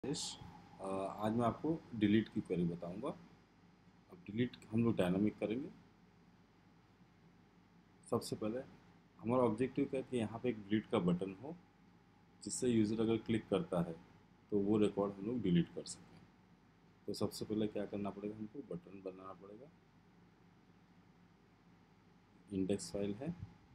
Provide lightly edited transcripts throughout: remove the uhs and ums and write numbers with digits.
Yes. आज मैं आपको डिलीट की क्वेरी बताऊंगा। अब डिलीट हम लोग डायनामिक करेंगे। सबसे पहले हमारा ऑब्जेक्टिव क्या है कि यहाँ पे एक डिलीट का बटन हो, जिससे यूज़र अगर क्लिक करता है तो वो रिकॉर्ड हम लोग डिलीट कर सकें। तो सबसे पहले क्या करना पड़ेगा, हमको बटन बनाना पड़ेगा। इंडेक्स फाइल है,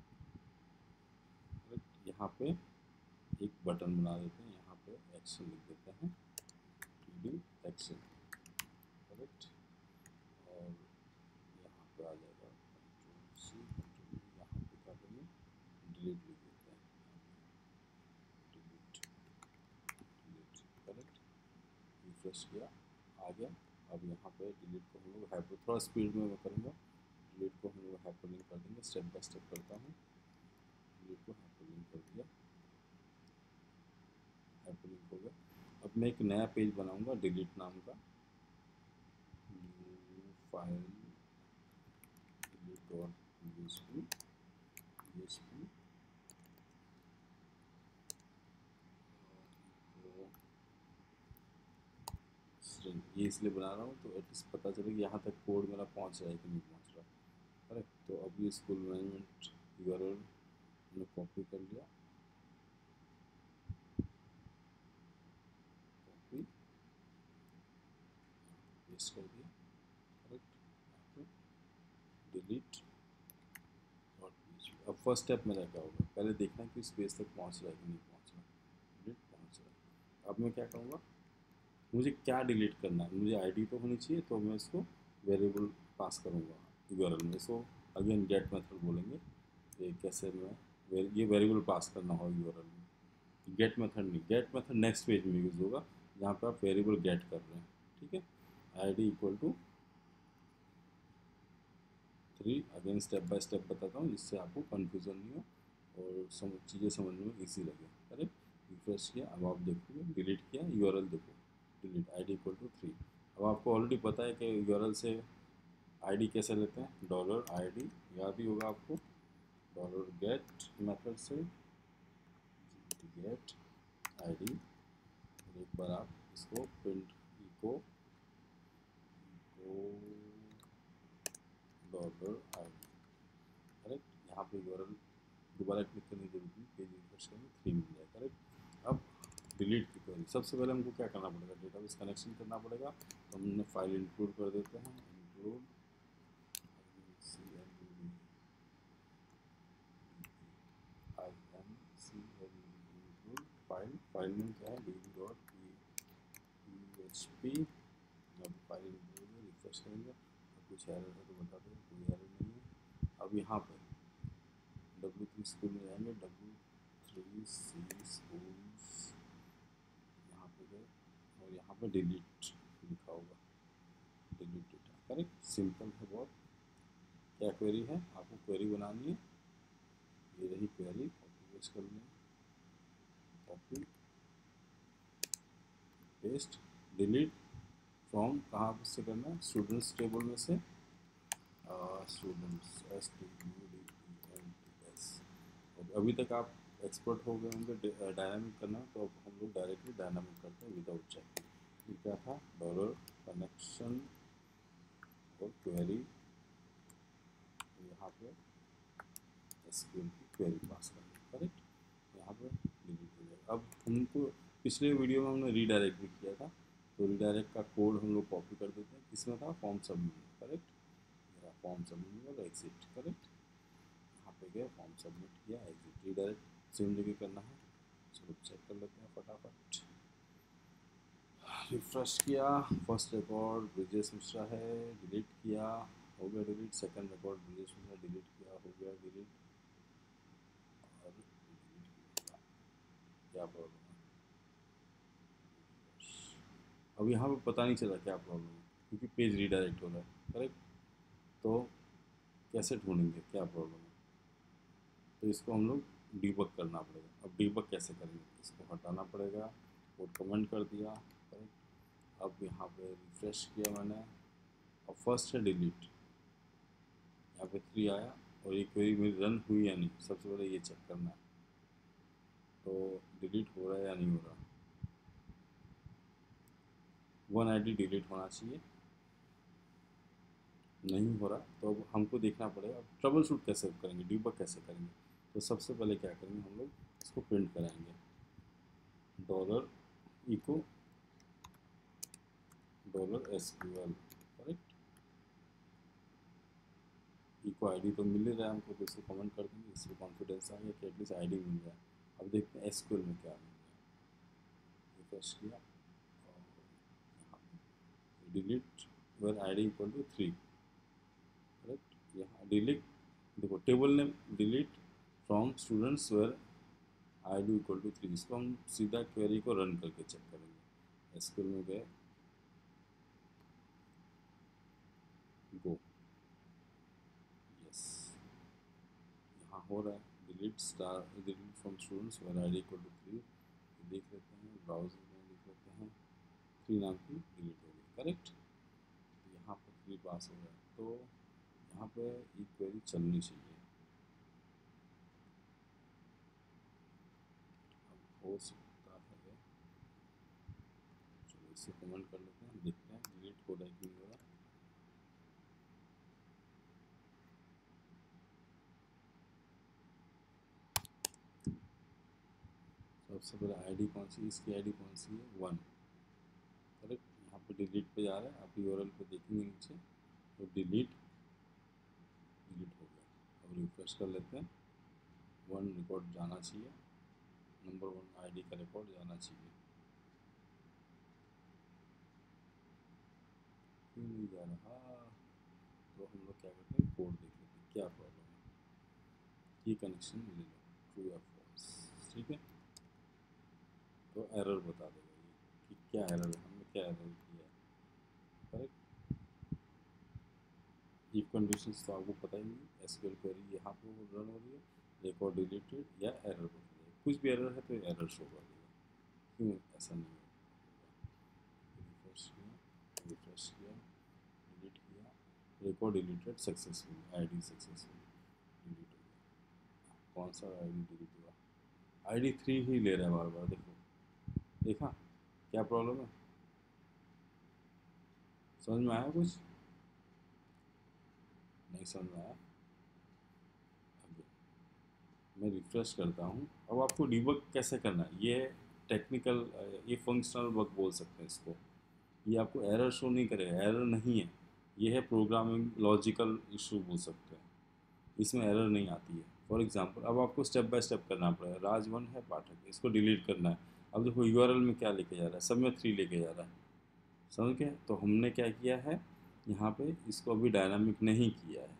यहाँ पे एक बटन बना देते हैं, यहाँ पे एक्शन लिख देते हैं, टू डू एक्शन। करेक्ट। और यहाँ पे आ जाएगा कंट्रोल सी, कंट्रोल V, यहाँ पे क्या करेंगे, डिलीट लिख देते हैं, डिलीट, डिलीट। करेक्ट। रिफ्रेश किया, आ गया। अब यहाँ पे डिलीट को हम लोग हाइपर, थोड़ा स्पीड में मैं करूँगा। डिलीट को हम लोग हाइपरलिंक कर देंगे, स्टेप बाय स्टेप करता हूँ। डिलीट को हाइपरलिंक कर दिया, हाइपरलिंक हो गया। अब मैं एक नया पेज बनाऊँगा डिलीट नाम का, new file delete dot PHP string. ये इसलिए बना रहा हूँ तो एटलीस्ट पता चले कि यहाँ तक कोड मेरा पहुँच रहा है कि नहीं पहुँच रहा। करेक्ट। तो अभी स्कूल मैनेजमेंट URL मैंने कॉपी कर लिया, कॉपी पेस्ट कर दिया। करेक्ट। Delete dot PHP। अब फर्स्ट स्टेप मेरा क्या होगा, पहले देखना है कि इस पेज तक पहुँच रहा है कि नहीं पहुँच रहा। डिलीट पहुँच रहा है। अब मैं क्या करूँगा, मुझे क्या डिलीट करना है, मुझे आईडी तो होनी चाहिए, तो मैं इसको वेरिएबल पास करूँगा यूआरएल में। इसको अगेन गेट मेथड बोलेंगे। ये कैसे मैं ये वेरिएबल पास करना होगा यूआरएल में। गेट मेथड नहीं, गेट मेथड नेक्स्ट पेज में यूज़ होगा, जहाँ पर आप वेरिएबल गेट कर रहे हैं। ठीक है। ID equal to 3। Again step by step बताता हूँ, जिससे आपको कन्फ्यूज़न नहीं हो और चीज़ें समझने में ईजी लगे। करेक्ट। रिफ्रेश किया, अब आप देखोगे डिलीट किया, यूआरएल देखो, डिलीट आईडी इक्वल टू 3। अब आपको ऑलरेडी पता है कि यूआरएल से आईडी कैसे लेते हैं, डॉलर आईडी, याद ही होगा आपको। डॉलर गेट मेथड से गेट आईडी, एक बार आप इसको print echo dollar ID. Correct. यहाँ पे यूआरएल दोबारा क्लिक करने की जरूरत नहीं, पेज रिफ्रेश करेंगे 3 मिल जाए। करेक्ट। अब डिलीट की क्वेरी, सबसे पहले हमको क्या करना पड़ेगा, डेटाबेस कनेक्शन करना पड़ेगा। तो हमने फाइल इंक्लूड कर देते हैं, इंक्लूड include फाइल में क्या है, db.php। अब फाइल इंक्लूड रिफ्रेश करेंगे, कुछ एरर है तो बता दें, कोई एरर नहीं है। अब यहाँ पर W3 स्कूल में जाएंगे, W3C स्कूल्स, यहाँ पे गए और यहाँ पे डिलीट लिखा होगा, डिलीट डेटा। करेक्ट। सिंपल है बहुत। क्या क्वेरी है, आपको क्वेरी बनानी है, ये रही क्वेरी, कॉपी पेस्ट कर लें, कॉपी पेस्ट, डिलीट फ्रॉम, कहाँ से करना है, स्टूडेंट्स टेबल में से, स्टूडेंट्स STUDENTS। और अभी तक आप एक्सपर्ट हो गए होंगे डायनामिक करना, तो अब हम लोग डायरेक्टली डायनामिक करते हैं विदाउट चेक। ये क्या था, डॉलर कनेक्शन और क्वेरी, यहाँ पे एसक्यूएल की क्वेरी पास करनी। करेक्ट। यहाँ पे डिलीट हो जाएगा। अब हमको पिछले वीडियो में हमने रीडायरेक्ट भी किया था, तो रीडायरेक्ट का कोड हम लोग कॉपी कर देते हैं, किसमें था, form submit. Correct. Form submit और एग्जिट। करेक्ट। यहाँ पे गया, फॉर्म सबमिट किया, एग्जिट। रीडायरेक्ट सेम जगह करना है, चलो चेक कर लेते हैं फटाफट। रिफ्रेश किया, फर्स्ट रिकॉर्ड ब्रिजेश मिश्रा है, डिलीट किया, हो गया delete. Second record Brijesh Mishra, delete किया, हो गया डिलीट। और डिलीट किया, क्या प्रॉब्लम है, अब यहाँ पे पता नहीं चला क्या प्रॉब्लम है, क्योंकि पेज रीडायरेक्ट हो रहा है। करेक्ट। तो कैसे ढूंढेंगे क्या प्रॉब्लम है, तो इसको हम लोग डीबग करना पड़ेगा। अब डीबग कैसे करेंगे, इसको हटाना पड़ेगा, कोड कमेंट कर दिया। करेक्ट। अब यहाँ पे रिफ्रेश किया मैंने, अब फर्स्ट है डिलीट, यहाँ पे 3 आया, और ये क्वेरी मेरी रन हुई या नहीं, सबसे पहले ये चेक करना है। तो डिलीट हो रहा है या नहीं हो रहा, वन आईडी डिलीट होना चाहिए, नहीं हो रहा तो अब हमको देखना पड़ेगा ट्रबल शूट कैसे करेंगे, डीबग कैसे करेंगे। तो सबसे पहले क्या करेंगे, हम लोग इसको प्रिंट कराएंगे, dollar echo dollar SQL, correct. Echo ID तो मिल ही रहा है हमको, तो इसको कमेंट कर देंगे, इससे कॉन्फिडेंस आ गया कि एटलीस्ट आईडी मिल जाए। अब देखते हैं एसक्यूएल में क्या मिल गया, रिफ्रेश किया और यहाँ delete where ID equal to 3, correct. यहाँ डिलीट, देखो table name delete from students where ID equal to 3, इसको हम सीधा क्वेरी को रन करके चेक करेंगे। एसक्यूएल में गए, गो, यस, यहाँ हो रहा है delete star delete from students where ID equal to 3, देख लेते हैं ब्राउजर में, देख लेते हैं 3 नाम की डिलीट हो गई, करेक्ट। यहाँ पर 3 पास हो रहा है, तो यहाँ पे ये क्वेरी चलनी चाहिए। अब हो सकता है, चलो इसे कमेंट कर लेते हैं, देखते हैं डिलीट हो रहा है कि नहीं हो रहा। सबसे पहले आईडी कौन सी, इसकी आईडी कौन सी है, 1, करेक्ट। यहाँ पे डिलीट पे जा रहा है, आप यूआरएल पे देखेंगे नीचे तो डिलीट हो गया। अब रिफ्रेश कर लेते हैं, 1 रिकॉर्ड जाना चाहिए, नंबर 1 आईडी का रिकॉर्ड जाना चाहिए, क्यों नहीं जा रहा। तो हम लोग क्या करते हैं, कोड देख लेते हैं क्या प्रॉब्लम है। ये कनेक्शन ले लो, ट्रू या फॉल्स, ठीक है। तो एरर बता देगा ये कि क्या एरर है, हमने क्या एरर किया है, करेक्ट। इफ कंडीशंस तो आपको पता ही नहीं, एसक्यूएल क्वेरी यहाँ पे रन हो रही है, रिकॉर्ड डिलीटेड या एरर बता देगा, कुछ भी एरर है तो एरर शो कर देगा, क्यों ऐसा नहीं होगा। रिफ्रेश किया डिलीट किया, record deleted successful, ID successful delete हो गया। कौन सा आईडी डिलीट हुआ, आईडी 3 ही ले रहा है बार बार, देखो, देखा क्या प्रॉब्लम है, समझ में आया कुछ, नहीं समझ में आया। अब मैं रिफ्रेश करता हूँ, अब आपको डिबग कैसे करना है, ये टेक्निकल, ये फंक्शनल बग बोल सकते हैं इसको। ये आपको एरर शो नहीं करेगा, एरर नहीं है, ये है प्रोग्रामिंग लॉजिकल इशू बोल सकते हैं, इसमें एरर नहीं आती है। फॉर एग्जांपल अब आपको स्टेप बाय स्टेप करना पड़ेगा, राज 1 है पाठक, इसको डिलीट करना है। अब देखो यूआरएल में क्या लेके जा रहा है, सब में 3 लेके जा रहा है, समझ गए। तो हमने क्या किया है, यहाँ पे इसको अभी डायनामिक नहीं किया है,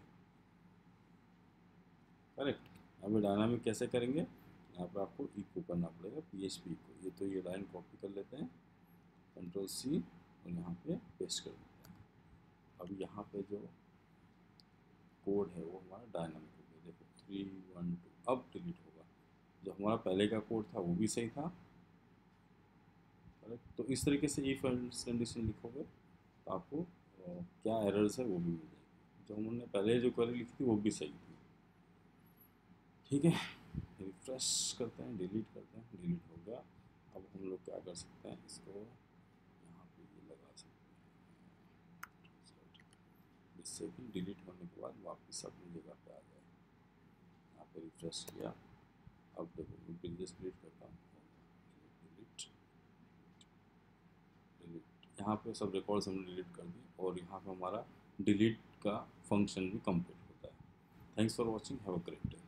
करेक्ट। अभी डायनामिक कैसे करेंगे, यहाँ पे आपको इको करना पड़ेगा, PHP इको। ये तो ये लाइन कॉपी कर लेते हैं, Ctrl+C और यहाँ पे पेस्ट कर देते हैं। अब यहाँ पे जो कोड है वो हमारा डायनामिक हो गया, देखो 3 1 2, अब डिलीट होगा। जो हमारा पहले का कोड था वो भी सही था, करेक्ट। तो इस तरीके से इफ एल्स कंडीशन लिखोगे तो आपको क्या एरर्स है वो भी मिल जाएगी। जो हमने पहले जो क्वेरी लिखी थी वो भी सही थी, ठीक है। रिफ्रेश करते हैं, डिलीट करते हैं, डिलीट हो गया। अब हम लोग क्या कर सकते हैं, इसको यहाँ पे ये लगा सकते हैं, जिससे कि डिलीट होने के बाद वापस अपनी जगह पे आ जाए। यहाँ पे रिफ्रेश किया, अब देखो मैं पेजेस डिलीट करता हूँ, डिलीट डिलीट, यहाँ पे सब रिकॉर्ड्स हमने डिलीट कर दिए और यहाँ पे हमारा डिलीट का फंक्शन भी कंप्लीट होता है। Thanks for watching, have a great day.